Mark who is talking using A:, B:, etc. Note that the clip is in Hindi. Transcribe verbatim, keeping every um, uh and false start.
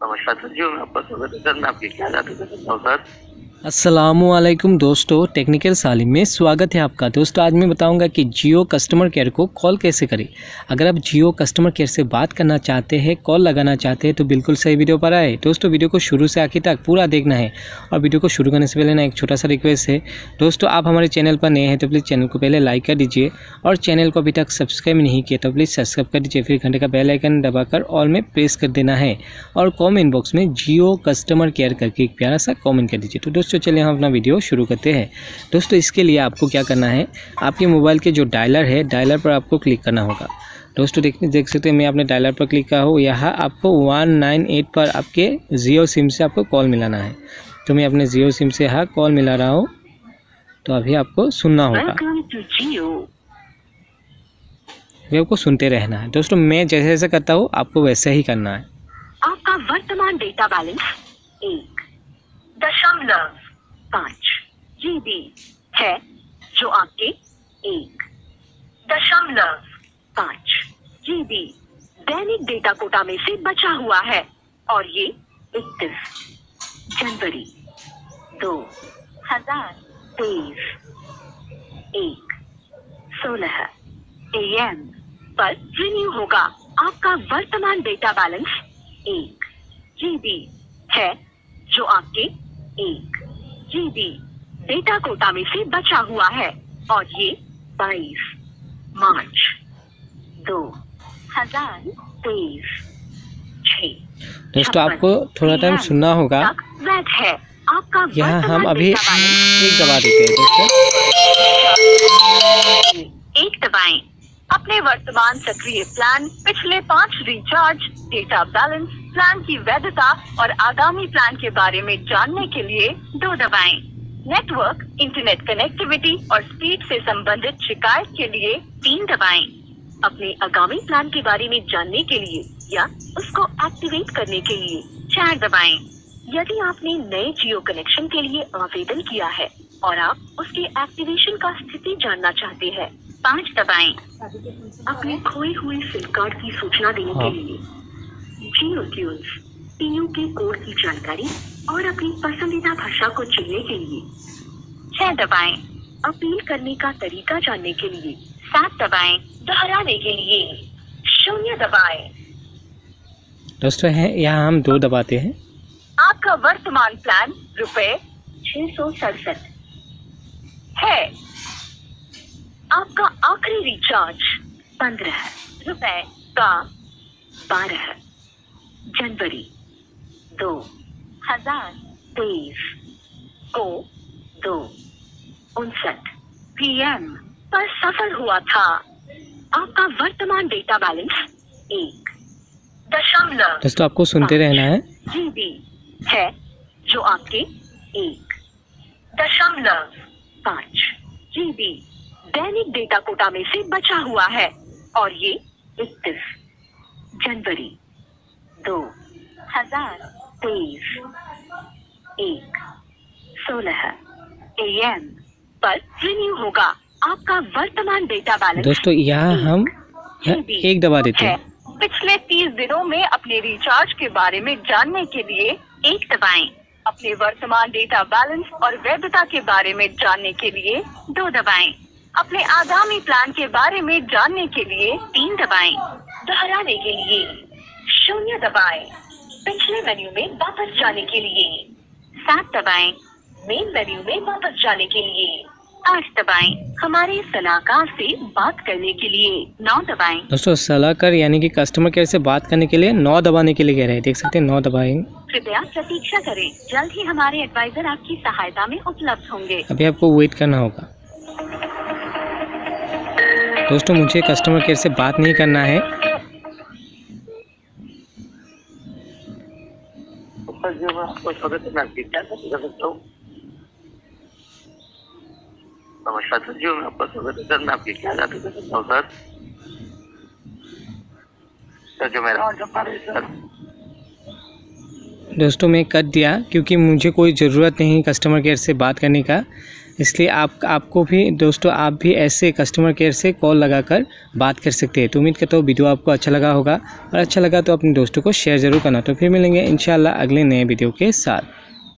A: नमस्कार सर जी, मैं आपका स्वागत है सर। मैं आपकी क्या मदद कर सकता हूँ सर?
B: अस्सलामुअलैकुम दोस्तों, टेक्निकल सालिम में स्वागत है आपका। दोस्तों आज मैं बताऊंगा कि जियो कस्टमर केयर को कॉल कैसे करें। अगर आप जियो कस्टमर केयर से बात करना चाहते हैं, कॉल लगाना चाहते हैं तो बिल्कुल सही वीडियो पर आए। दोस्तों वीडियो को शुरू से आखिर तक पूरा देखना है। और वीडियो को शुरू करने से पहले ना एक छोटा सा रिक्वेस्ट है, दोस्तों आप हमारे चैनल पर नए हैं तो प्लीज़ चैनल को पहले लाइक कर दीजिए और चैनल को अभी तक सब्सक्राइब नहीं किया तो प्लीज़ सब्सक्राइब कर दीजिए। फिर घंटे का बेल आइकन दबाकर ऑल में प्रेस कर देना है और कॉमेंट बॉक्स में जियो कस्टमर केयर करके एक प्यारा सा कॉमेंट कर दीजिए। तो दोस्तों चलिए हम अपना वीडियो शुरू करते हैं। दोस्तों इसके लिए आपको क्या करना है, आपके मोबाइल के जो डायलर है डायलर पर आपको क्लिक करना होगा। दोस्तों देख देख सकते हैं मैं अपने डायलर पर क्लिक किया हूँ। यहाँ आपको वन नाइन एट पर आपके जियो सिम से आपको कॉल मिलाना है। तो मैं अपने जियो सिम से यहाँ कॉल मिला रहा हूँ, तो अभी आपको सुनना होगा, अभी आपको सुनते रहना है। दोस्तों मैं जैसे जैसे करता हूँ आपको वैसे ही करना है।
C: आपका वर्तमान डेटा बैलेंस एक दशमलव पाँच जीबी है, जो आपके एक दशमलव पाँच जीबी दैनिक डेटा कोटा में से बचा हुआ है और ये इकतीस जनवरी दो हजार तेईस एक सोलह एएम पर रिन्यू होगा। आपका वर्तमान डेटा बैलेंस एक जीबी है, जो आपके एक जीबी डेटा कोटा में से बचा हुआ है और ये बाईस मार्च दो हजार तेईस छह
B: दोस्तों आपको थोड़ा टाइम सुनना होगा।
C: वैध है। आपका
B: यहाँ हम
C: वर्तमान
B: अभी
C: डेटा बैलेंस
B: एक दबा देते हैं दोस्तों।
C: एक दबाएं। अपने वर्तमान सक्रिय प्लान, पिछले पाँच रिचार्ज, डेटा बैलेंस, प्लान की वैधता और आगामी प्लान के बारे में जानने के लिए दो दबाएं। नेटवर्क, इंटरनेट कनेक्टिविटी और स्पीड से संबंधित शिकायत के लिए तीन दबाएं। अपने आगामी प्लान के बारे में जानने के लिए या उसको एक्टिवेट करने के लिए चार दबाएं। यदि आपने नए जियो कनेक्शन के लिए आवेदन किया है और आप उसके एक्टिवेशन का स्थिति जानना चाहते हैं, पाँच दबाएं। अपने खोए हुए सिम कार्ड की सूचना देने
B: हाँ।
C: के लिए जियो ट्यून्स, टीयू के कोड की जानकारी और अपनी पसंदीदा भाषा को चुनने के लिए छह दबाएं। अपील करने का तरीका जानने के लिए सात दबाएं। दोहराने के लिए शून्य दबाएं।
B: दोस्तों है यहाँ हम दो दबाते हैं।
C: आपका वर्तमान प्लान रुपए छह सौ सड़सठ है। आपका आखिरी रिचार्ज पंद्रह रुपए का बारह जनवरी दो हजार तेईस को दो उनसठ पीएम पर सफल हुआ था। आपका वर्तमान डेटा बैलेंस एक दशमलव
B: दोस्तों आपको सुनते रहना है।
C: जीबी है, जो आपके एक दशमलव पाँच जीबी दैनिक डेटा कोटा में से बचा हुआ है और ये इकतीस जनवरी दो हजार तेईस एक सोलह एएम पर रिन्यू होगा। आपका वर्तमान डेटा बैलेंस
B: दोस्तों यहाँ हम यहाँ एक दबा देते हैं।
C: पिछले तीस दिनों में अपने रिचार्ज के बारे में जानने के लिए एक दबाएं। अपने वर्तमान डेटा बैलेंस और वैधता के बारे में जानने के लिए दो दबाएं। अपने आगामी प्लान के बारे में जानने के लिए तीन दबाएं। दोहराने के लिए शून्य दबाएं। पिछले मेन्यू में वापस जाने के लिए सात दबाएं। मेन मेन्यू में वापस जाने के लिए आठ दबाएं। हमारे सलाहकार से बात करने के लिए नौ दबाएं।
B: दोस्तों सलाहकार यानी कि कस्टमर केयर से बात करने के लिए नौ दबाने के लिए कह रहे हैं, देख सकते हैं नौ दबाएं।
C: कृपया प्रतीक्षा करें, जल्द ही हमारे एडवाइजर आपकी सहायता में उपलब्ध होंगे।
B: अभी आपको वेट करना होगा। दोस्तों मुझे कस्टमर केयर से बात नहीं करना है।
A: सर जी, मैं आपका स्वागत है। मैं आपकी क्या मदद कर सकता हूँ? नमस्कार सर जी, मैं आपका स्वागत है सर। मैं आपकी क्या मदद कर सकता हूँ सर? सर जो मेरा ऑर्डर पा रहे सर।
B: दोस्तों मैं कट दिया क्योंकि मुझे कोई ज़रूरत नहीं कस्टमर केयर से बात करने का। इसलिए आप आपको भी दोस्तों आप भी ऐसे कस्टमर केयर से कॉल लगाकर बात कर सकते हैं। तो उम्मीद करता हूँ वीडियो आपको अच्छा लगा होगा, और अच्छा लगा तो अपने दोस्तों को शेयर ज़रूर करना। तो फिर मिलेंगे इंशाल्लाह अगले नए वीडियो के साथ।